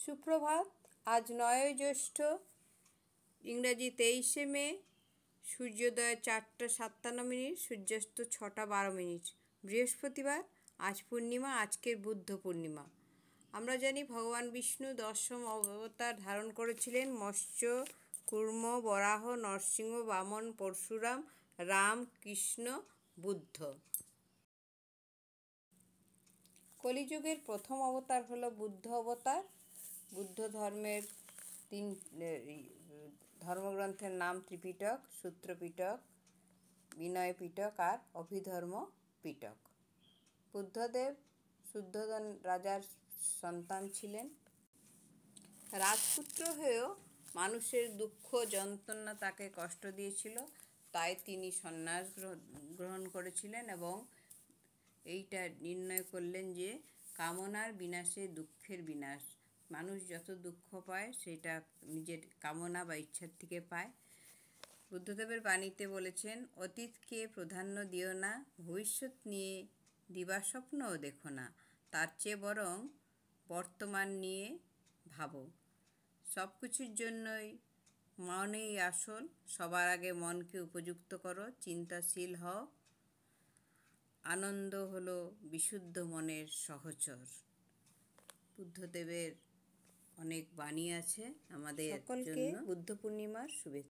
সুপ্রভাত। আজ 9ই জ্যৈষ্ঠ, ইংরাজি 23শে মে। সূর্যোদয় 4:57, সূর্যাস্ত 6:12। বৃহস্পতিবার। আজ পূর্ণিমা, আজকের বুদ্ধ পূর্ণিমা। আমরা জানি ভগবান বিষ্ণু 10ম অবতার ধারণ করেছিলেন। মৎস্য, কুর্ম, বরাহ, নরসিংহ, বামন, পরশুরাম, রাম, কৃষ্ণ, বুদ্ধ। কলিযুগের প্রথম অবতার হলো বুদ্ধ অবতার। বুদ্ধ ধর্মের 3 ধর্মগ্রন্থের নাম ত্রিপিটক, সূত্রপিটক, বিনয় পিটক আর অভিধর্ম পিটক। বুদ্ধদেব শুদ্ধোধন রাজার সন্তান ছিলেন। রাজপুত্র হয়েও মানুষের দুঃখ যন্ত্রণা তাকে কষ্ট দিয়েছিল, তাই তিনি সন্ন্যাস গ্রহণ করেছিলেন এবং এইটা নির্ণয় করলেন যে কামনার বিনাশে দুঃখের বিনাশ। মানুষ যত দুঃখ পায় সেটা নিজের কামনা বা ইচ্ছার থেকে পায়। বুদ্ধদেবের বাণীতে বলেছেন, অতীতকে প্রাধান্য দিও না, ভবিষ্যৎ নিয়ে দিবাস্বপ্নও দেখো না, তার চেয়ে বরং বর্তমান নিয়ে ভাবো। সব কিছুর জন্যই মনই আসল। সবার আগে মনকে উপযুক্ত করো, চিন্তাশীল হও। আনন্দ হলো বিশুদ্ধ মনের সহচর। বুদ্ধদেবের অনেক বাণী আছে আমাদের সকলকে বুদ্ধ পূর্ণিমার শুভেচ্ছা।